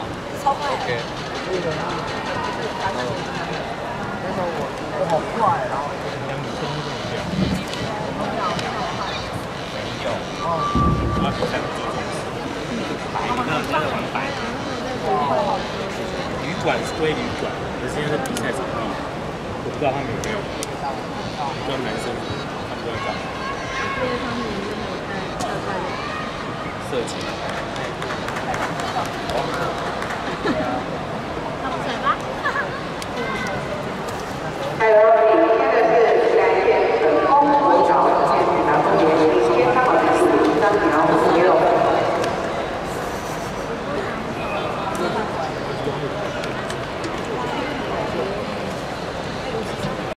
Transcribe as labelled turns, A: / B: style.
A: 超快。OK。我好快，然后两米深这么掉。没有。哦。啊，比赛不注重白，那在玩白。旅馆是归旅馆，可是现在是比赛场地，我不知道他们有没有跟男生他们都在干嘛？
B: 因为他们有没有在
A: 设计。
B: 他不水吧？
C: 还有领先的是蓝线成功国小县南部联领先3秒3秒56。